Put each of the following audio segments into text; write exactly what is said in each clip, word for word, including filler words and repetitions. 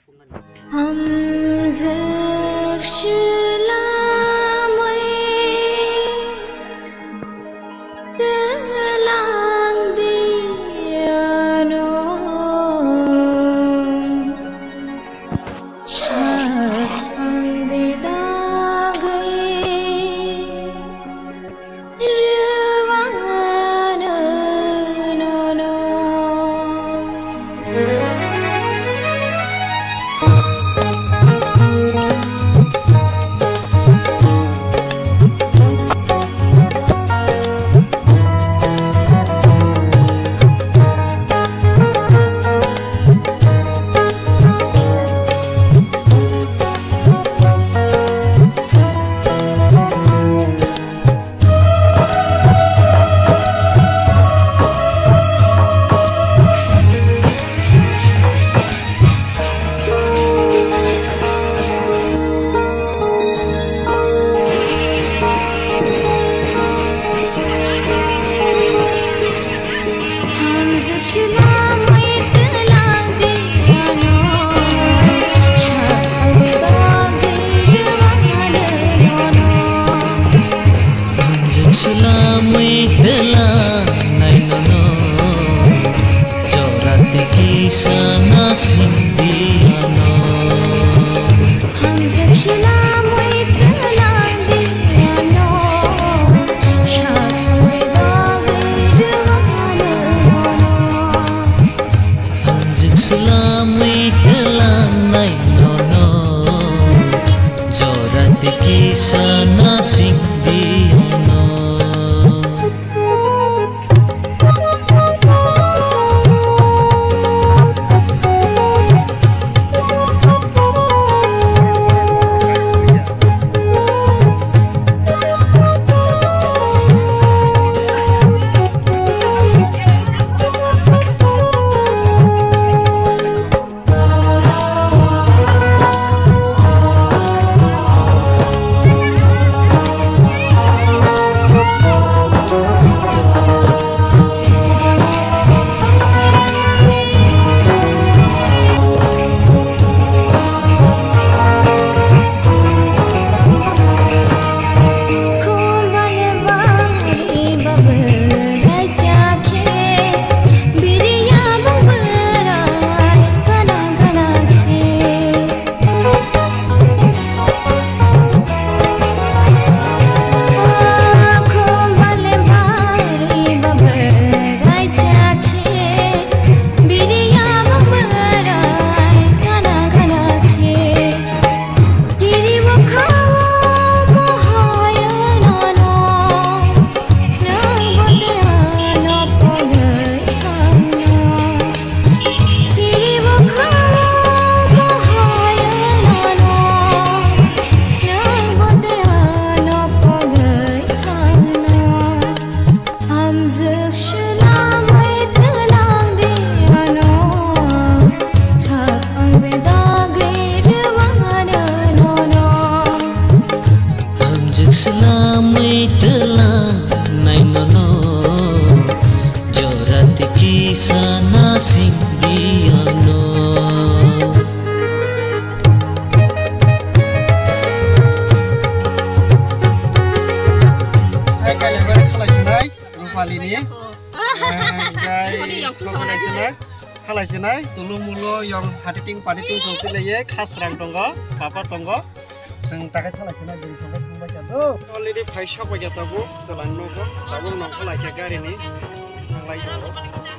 Khalaisenai tulung mulo yang haditing paditing songsilaye khas rang tonggo papa tonggo sing takai khalaisenai dari tonggo tonggo jado already paisa baja tabu selan nogo tabu nong khalaisenai gari ni khalai tonggo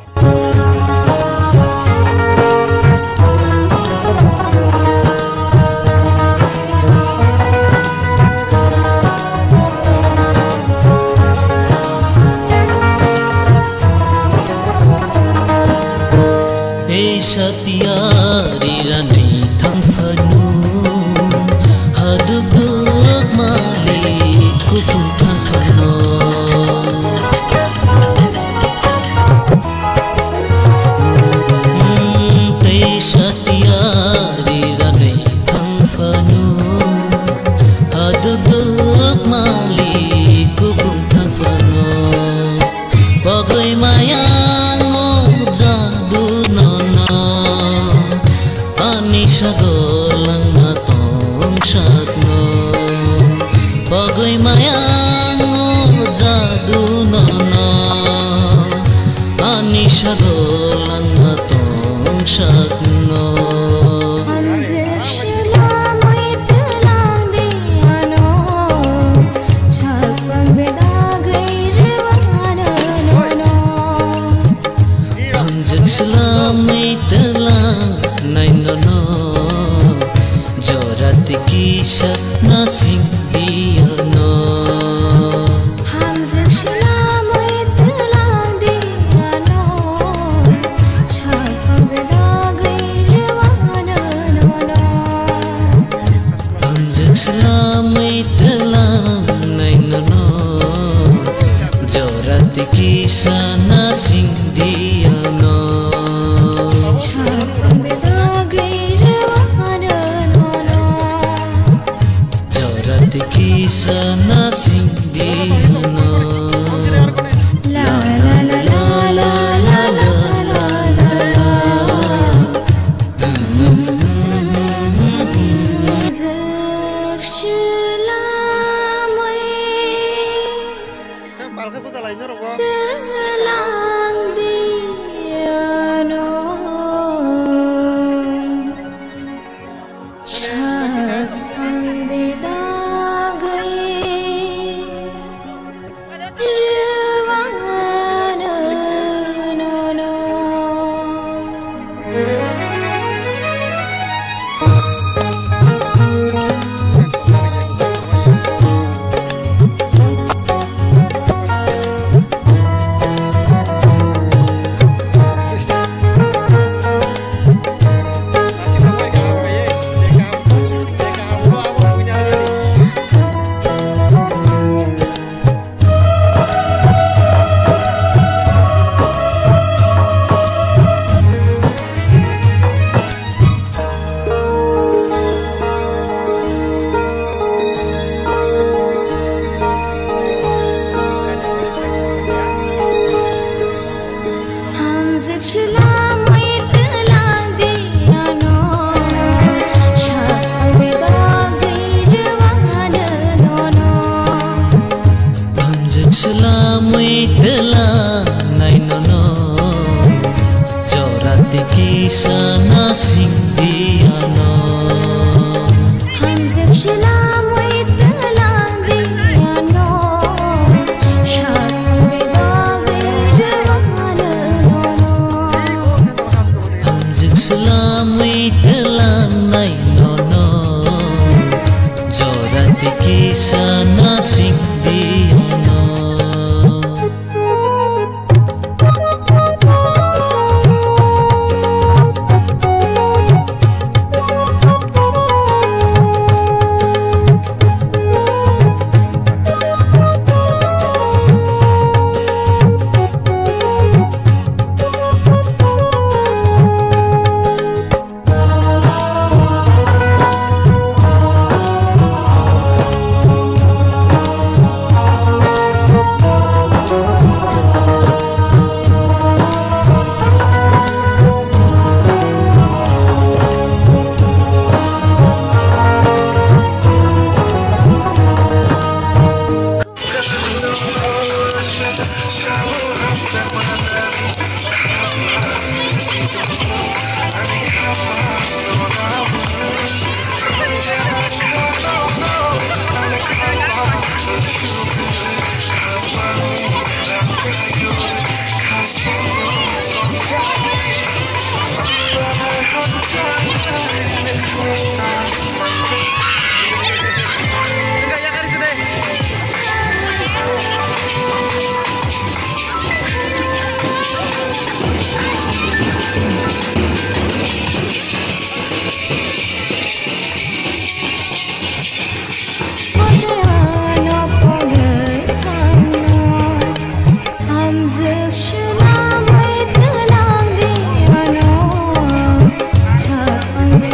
Satiari rani thang phanu haduguk mali kupu thang phanu Ani sagolang atong sakno Pagoy mayang jadu nono Ani sagolang atong sakno Selamai telang nai nono jorat kisah nasing diano Hamzak selamai telang diano chapa bedagai rewana nono Hamzak selamai telang nai nono jorat kisah nasing diano Kisah nasing diano La la la la la la la la la la Hamzak selamai telang diano chapang beda Selamai telah nai nono jorat kisah nasing diano Hamzak selamai telang diano chapang bedagai rewana nono Hamzak selamai telah nai nono jorat kisah nasing diano Hamzak selamai telang diano chapang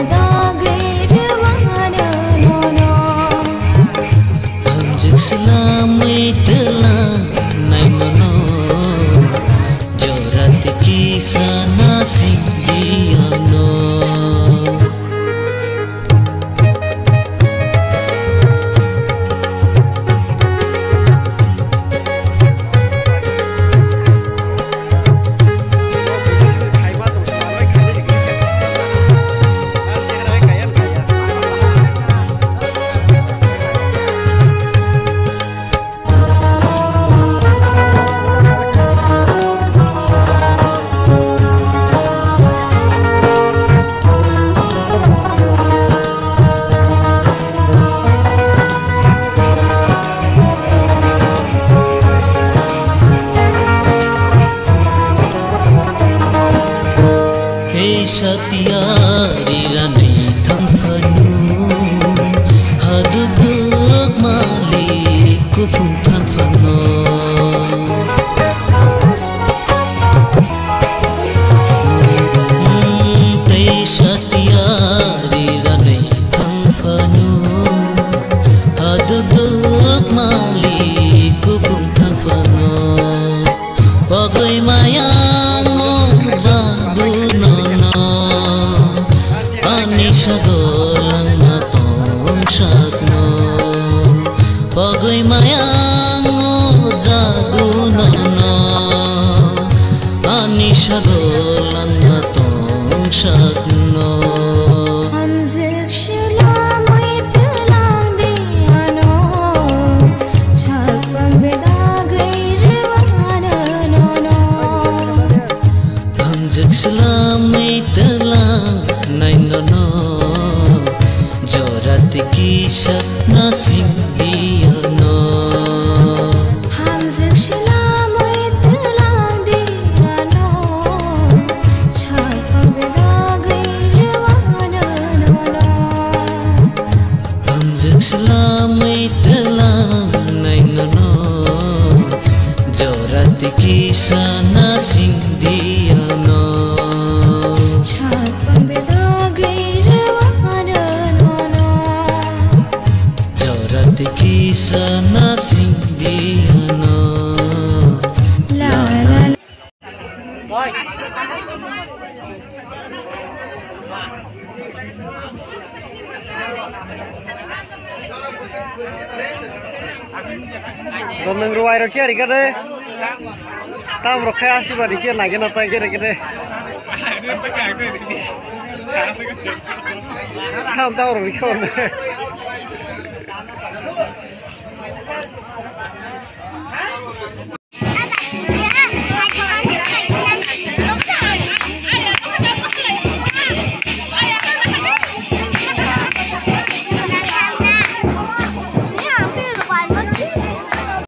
sagolang tong sakno Pagoy mayango jadu nono Ani sagolang tong sakno Selamai telang nai nono Jorat kisah nasing diano Hamzak selamai telang diano Chapa bedagai rewana nono Hamzak selamai telang nai nono Jorat kisah nasing diano Kisah nasing diano La la la Doneng ruai ro kia rikade tam ro khaya asiba rikia nage na ta kire kire tam tam ro rikon